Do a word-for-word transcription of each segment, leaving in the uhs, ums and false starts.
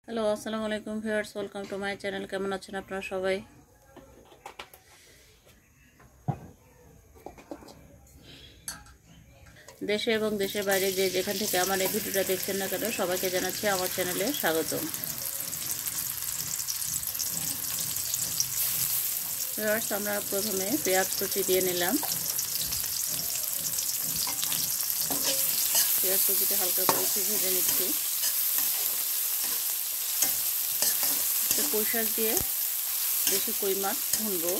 Hello, আসসালামু আলাইকুম viewers, welcome to my channel. কেমন আছেন আপনারা সবাই? দেশে এবং দেশের বাইরে যে যেখান থেকে আমার এই ভিডিওটা দেখছেন না কেন, সবাইকে জানাচ্ছি আমার চ্যানেলে স্বাগতম। ভিউয়ার্স, আমরা প্রথমে পেঁয়াজ কুচি দিয়ে নিলাম। পেঁয়াজ কুচিটা হালকা করে একটু ভেজে নিচ্ছি। পুঁই শাক দিয়ে বেশি কই মাছ ভুনবো।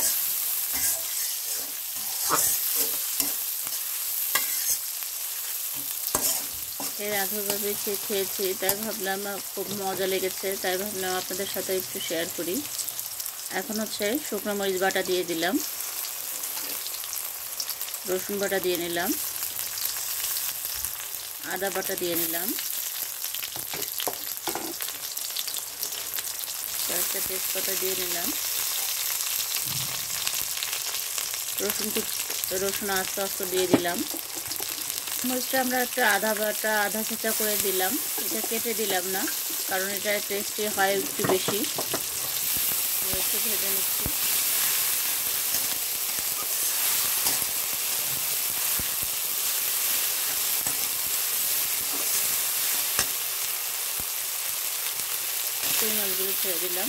এর আগেভাবে খেয়েছি, তাই ভাবলাম খুব মজা লেগেছে, তাই ভাবলাম আপনাদের সাথে একটু শেয়ার করি। এখন হচ্ছে শুকনো মরিচ বাটা দিয়ে দিলাম, রসুন বাটা দিয়ে নিলাম, আদা বাটা দিয়ে নিলাম, কয়েকটা তেজপাতা দিয়ে নিলাম, রসুন রসুন আস্তে আস্তে দিয়ে দিলাম। মরিচটা আমরা একটা আধা বাটা আধা ছেঁচা করে দিলাম, এটা কেটে দিলাম না, কারণ এটা টেস্টি হয় একটু বেশি। একটু ভেজে নিচ্ছি। কই মাছগুলো ছেড়ে দিলাম।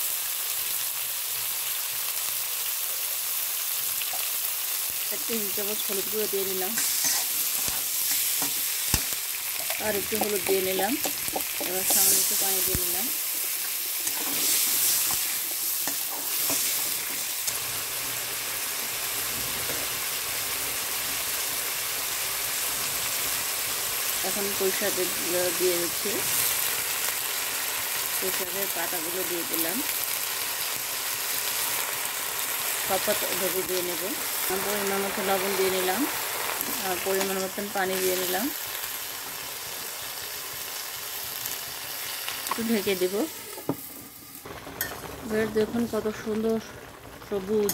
এক কেজি চামচ হলুদ গুঁড়ো দিয়ে নিলাম, আর একটু হলুদ দিয়ে নিলাম। এবার সামান্য একটু পানি দিয়ে নিলাম। এখন পুঁই শাকগুলো দিয়ে দিচ্ছি। পুঁই শাকের পাতাগুলো দিয়ে দিলাম, সব পাতা ভেজে দিয়ে নেব। পরিমাণ মতো লবণ দিয়ে নিলাম, আর পরিমাণ মতন পানি দিয়ে নিলাম। একটু ঢেকে দেব। বেশ দেখুন কত সুন্দর সবুজ।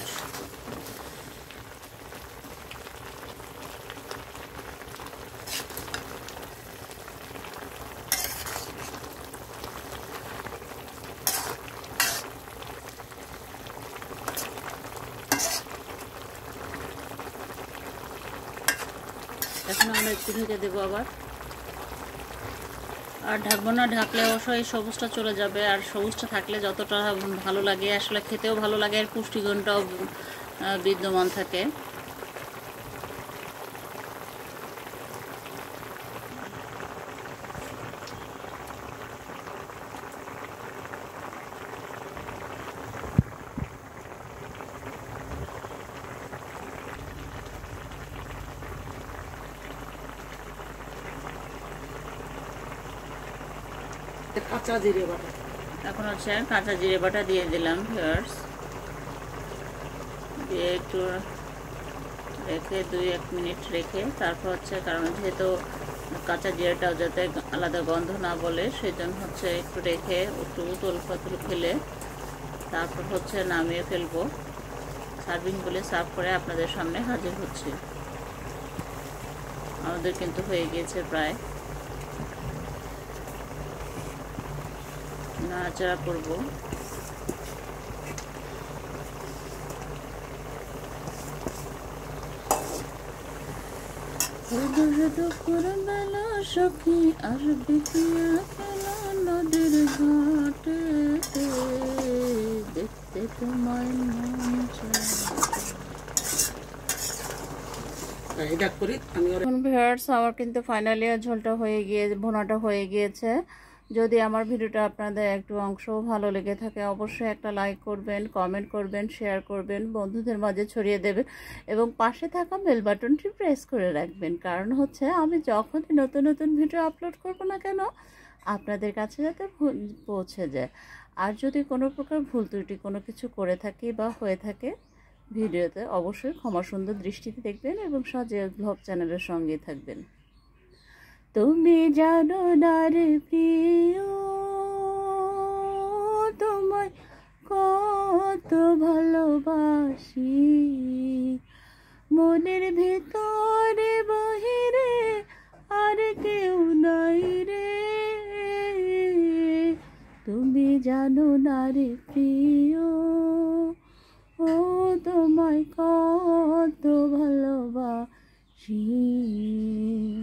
এখন আমরা একটু ঢেকে দেবো আবার, আর ঢাকবো না। ঢাকলে অবশ্যই সবুজটা চলে যাবে, আর সবুজটা থাকলে যতটা ভালো লাগে, আসলে খেতেও ভালো লাগে, আর পুষ্টিগুণটাও বিদ্যমান থাকে। কাঁচা জিরে বাটা, এখন হচ্ছে কাঁচা জিরে বাটা দিয়ে দিলাম ভিউয়ার্স। দিয়ে একটু রেখে দুই এক মিনিট রেখে তারপর হচ্ছে, কারণ যেহেতু কাঁচা জিরাটাও যাতে আলাদা গন্ধ না বলে, সেই জন্য হচ্ছে একটু রেখে একটু উতল পাতল ফেলে তারপর হচ্ছে নামিয়ে ফেলবো। সার্ভিং বলে সার্ভ করে আপনাদের সামনে হাজির হচ্ছে। আমাদের কিন্তু হয়ে গিয়েছে প্রায়। নাড়াচাড়া করবো। সখী আসবে কিয়া খেলা নদীর ঘাটে, দেখতে তোমায় মন চায়। ভিউয়ার্স, আমার কিন্তু ফাইনালি ঝোলটা হয়ে গিয়ে ভুনাটা হয়ে গিয়েছে। যদি আমার ভিডিওটা আপনাদের একটু অংশও ভালো লেগে থাকে, অবশ্যই একটা লাইক করবেন, কমেন্ট করবেন, শেয়ার করবেন, বন্ধুদের মাঝে ছড়িয়ে দেবেন, এবং পাশে থাকা বেল বাটনটি প্রেস করে রাখবেন। কারণ হচ্ছে আমি যখনই নতুন নতুন ভিডিও আপলোড করব না কেন, আপনাদের কাছে যাতে পৌঁছে যায়। আর যদি কোনো প্রকার ভুল ত্রুটি কোনো কিছু করে থাকি বা হয়ে থাকে ভিডিওতে, অবশ্যই ক্ষমা সুন্দর দৃষ্টিতে দেখবেন এবং সজল ব্লগ চ্যানেলের সঙ্গে থাকবেন। তুমি জানো না রে প্রিয়, তোমায় কত ভালোবাসি, মনের ভেতরে বাহিরে আর কেউ নাই রে, তুমি জানো না রে প্রিয়, ও তোমায় কত ভালোবাসি।